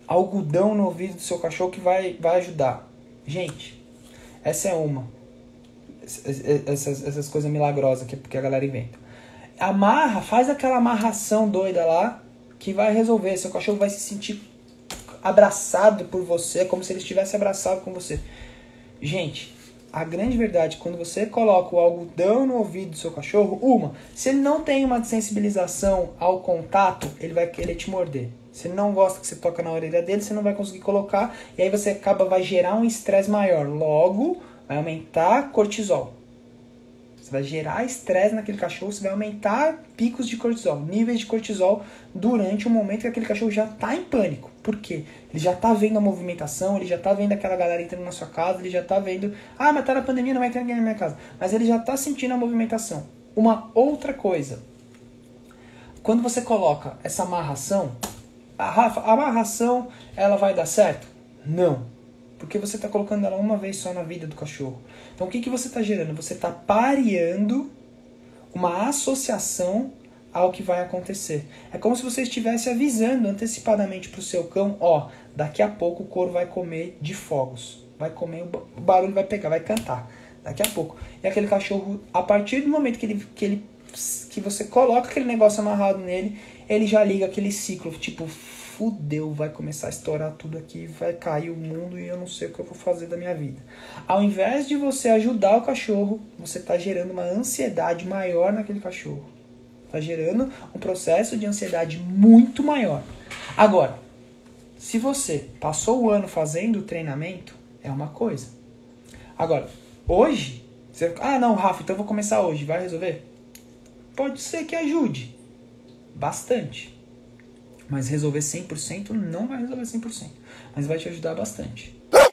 algodão no ouvido do seu cachorro que vai ajudar. Gente, essa é uma. Essas coisas milagrosas que a galera inventa. Amarra, faz aquela amarração doida lá que vai resolver. Seu cachorro vai se sentir abraçado por você, como se ele estivesse abraçado com você. Gente, a grande verdade, quando você coloca o algodão no ouvido do seu cachorro, se ele não tem uma sensibilização ao contato, ele vai querer te morder. Se ele não gosta que você toca na orelha dele, você não vai conseguir colocar, e aí você vai gerar um estresse maior. Logo, vai aumentar cortisol. Você vai gerar estresse naquele cachorro, você vai aumentar picos de cortisol, níveis de cortisol durante o momento que aquele cachorro já está em pânico. Por quê? Ele já está vendo a movimentação, ele já está vendo aquela galera entrando na sua casa, ele já está vendo, mas tá na pandemia, não vai entrar ninguém na minha casa. Mas ele já está sentindo a movimentação. Uma outra coisa, quando você coloca essa amarração, Rafa, a amarração, ela vai dar certo? Não. Porque você está colocando ela uma vez só na vida do cachorro. Então o que você está gerando? Você está pareando uma associação ao que vai acontecer. É como se você estivesse avisando antecipadamente para o seu cão, daqui a pouco o couro vai comer de fogos. Vai comer, o barulho vai pegar, vai cantar. Daqui a pouco. E aquele cachorro, a partir do momento que você coloca aquele negócio amarrado nele, ele já liga aquele ciclo, tipo, fudeu, vai começar a estourar tudo aqui, vai cair o mundo e eu não sei o que eu vou fazer da minha vida. Ao invés de você ajudar o cachorro, você está gerando uma ansiedade maior naquele cachorro. Está gerando um processo de ansiedade muito maior. Agora, se você passou o ano fazendo o treinamento, é uma coisa. Agora, hoje, você... não, Rafa, então eu vou começar hoje, vai resolver? Pode ser que ajude. Bastante. Mas resolver 100% não vai resolver 100%. Mas vai te ajudar bastante.